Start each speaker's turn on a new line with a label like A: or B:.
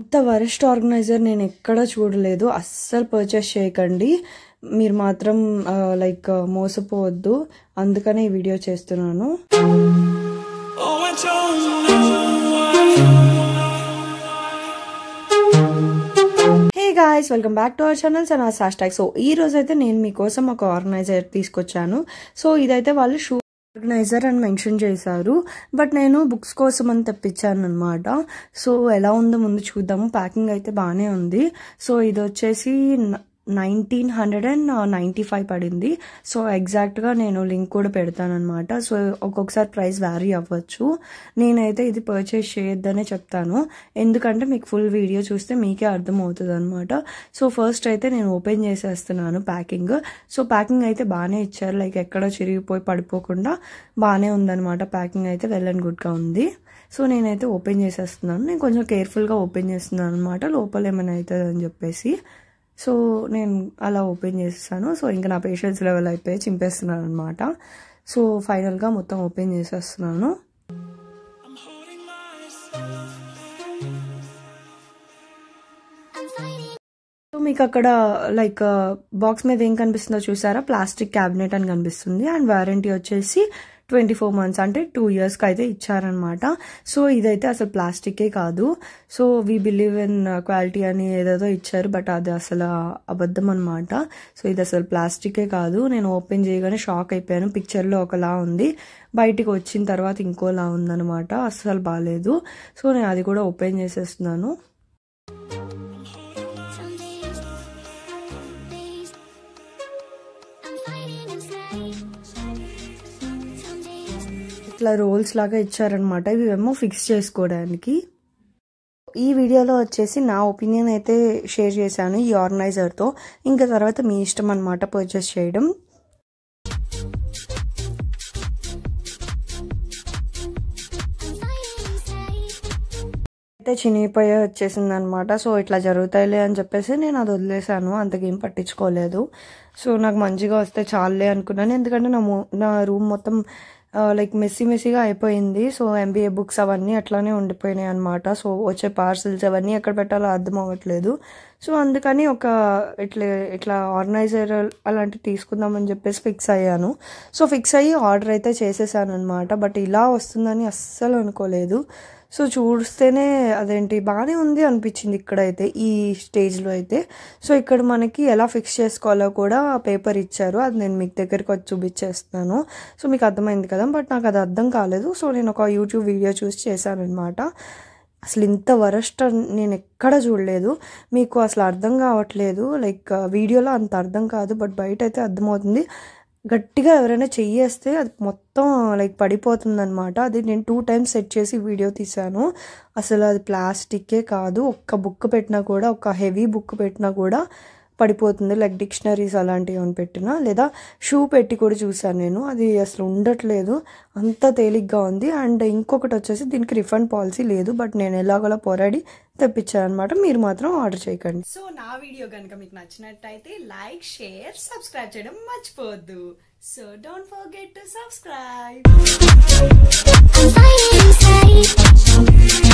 A: ఇంత worst organiser నేను ఎక్కడ చూడలేదు. అస్సలు పర్చేస్ చేయకండి, మీరు మాత్రం లైక్ మోసపోవద్దు. అందుకనే ఈ వీడియో చేస్తున్నాను. Hey guys, welcome back to our channel Sana's hashtag. So ఈ రోజు అయితే నేను మీకోసం ఒక ఆర్గనైజర్ తీసుకొచ్చాను. సో ఇదైతే వాళ్ళు షూ ఆర్గనైజర్ అని మెన్షన్ చేశారు, బట్ నేను బుక్స్ కోసం అని తెప్పించాను అనమాట. సో ఎలా ఉందో ముందు చూద్దాము. ప్యాకింగ్ అయితే బాగానే ఉంది. సో ఇది వచ్చేసి 1995 పడింది. సో ఎగ్జాక్ట్గా నేను లింక్ కూడా పెడతాను అనమాట. సో ఒక్కొక్కసారి ప్రైస్ వ్యారీ అవ్వచ్చు. నేనైతే ఇది పర్చేస్ చేయొద్దనే చెప్తాను, ఎందుకంటే మీకు ఫుల్ వీడియో చూస్తే మీకే అర్థమవుతుంది అనమాట. సో ఫస్ట్ అయితే నేను ఓపెన్ చేసేస్తున్నాను ప్యాకింగ్. సో ప్యాకింగ్ అయితే బాగానే ఇచ్చారు, లైక్ ఎక్కడ చిరిగిపోయి పడిపోకుండా బాగానే ఉందన్నమాట. ప్యాకింగ్ అయితే వెల్ అండ్ గుడ్గా ఉంది. సో నేనైతే ఓపెన్ చేసేస్తున్నాను. నేను కొంచెం కేర్ఫుల్గా ఓపెన్ చేస్తున్నాను అనమాట, లోపల ఏమైనా అవుతుంది అని చెప్పేసి. సో నేను అలా ఓపెన్ చేసేసాను. సో ఇంకా నా పేషెన్స్ లెవెల్ అయిపోయి చింపేస్తున్నాను అనమాట. సో ఫైనల్గా మొత్తం ఓపెన్ చేసేస్తున్నాను. సో మీకు అక్కడ లైక్ బాక్స్ మీద ఏం కనిపిస్తుందో చూసారా, ప్లాస్టిక్ క్యాబినెట్ అని కనిపిస్తుంది. అండ్ వారంటీ వచ్చేసి 24 months, అంటే 2 yearsకి అయితే ఇచ్చారనమాట. సో ఇదైతే అసలు ప్లాస్టికే కాదు. So we believe in quality అని ఏదేదో ఇచ్చారు, బట్ అది అసలు అబద్ధం అనమాట. సో ఇది అసలు ప్లాస్టికే కాదు. నేను ఓపెన్ చేయగానే షాక్ అయిపోయాను. పిక్చర్లో ఒకలా ఉంది, బయటికి వచ్చిన తర్వాత ఇంకోలా ఉందనమాట. అస్సలు బాగాలేదు. సో నేను అది కూడా ఓపెన్ చేసేస్తున్నాను. ఇట్లా రోల్స్ లాగా ఇచ్చారనమాట. ఇవేమో ఫిక్స్ చేసుకోవడానికి. ఈ వీడియోలో వచ్చేసి నా ఒపీనియన్ అయితే షేర్ చేశాను ఈ ఆర్గనైజర్తో. ఇంకా తర్వాత మీ ఇష్టం అనమాట పర్చేస్ చేయడం. అయితే చినిగిపోయే వచ్చేసింది అనమాట. సో ఇట్లా జరుగుతాయిలే అని చెప్పేసి నేను అది వదిలేసాను, అంతకేం పట్టించుకోలేదు. సో నాకు మంచిగా వస్తే చాలులే అనుకున్నాను, ఎందుకంటే నా రూమ్ మొత్తం లైక్ మెస్సీగా అయిపోయింది. సో MBA బుక్స్ అవన్నీ అట్లానే ఉండిపోయినాయి అనమాట. సో వచ్చే పార్సల్స్ అవన్నీ ఎక్కడ పెట్టాలో అర్థం అవ్వట్లేదు. సో అందుకని ఇట్లా ఆర్గనైజర్ అలాంటివి తీసుకుందామని చెప్పేసి ఫిక్స్ అయ్యాను. సో ఫిక్స్ అయ్యి ఆర్డర్ అయితే చేసేసాను అనమాట. బట్ ఇలా వస్తుందని అస్సలు అనుకోలేదు. సో చూస్తేనే అదేంటి బాగానే ఉంది అనిపించింది ఇక్కడైతే, ఈ స్టేజ్లో అయితే. సో ఇక్కడ మనకి ఎలా ఫిక్స్ చేసుకోవాలో కూడా పేపర్ ఇచ్చారు, అది నేను మీకు దగ్గరికి వచ్చి చూపించేస్తున్నాను. సో మీకు అర్థమైంది కదా, బట్ నాకు అది అర్థం కాలేదు. సో నేను ఒక యూట్యూబ్ వీడియో చూసి చేశాను అనమాట. అసలు ఇంత వరస్ట్ నేను ఎక్కడ చూడలేదు. మీకు అసలు అర్థం కావట్లేదు, లైక్ వీడియోలో అంత అర్థం కాదు, బట్ బయట అయితే అర్థమవుతుంది. గట్టిగా ఎవరైనా చెయ్యేస్తే అది మొత్తం లైక్ పడిపోతుంది అనమాట. అది నేను 2 times సెట్ చేసి వీడియో తీశాను. అసలు అది ప్లాస్టికే కాదు. ఒక్క బుక్ పెట్టినా కూడా, ఒక హెవీ బుక్ పెట్టినా కూడా పడిపోతుంది. లైక్ డిక్షనరీస్ అలాంటివి ఏమైనా పెట్టినా, లేదా షూ పెట్టి కూడా చూసాను నేను, అది అసలు ఉండట్లేదు, అంత తేలిగ్గా ఉంది. అండ్ ఇంకొకటి వచ్చేసి దీనికి రిఫండ్ పాలసీ లేదు, బట్ నేను ఎలాగోలా పోరాడి తెప్పించాను అనమాట. మీరు మాత్రం ఆర్డర్ చేయకండి.
B: సో నా వీడియో కనుక మీకు నచ్చినట్టయితే లైక్, షేర్, సబ్స్క్రైబ్ చేయడం మర్చిపోవద్దు. So don't forget to subscribe.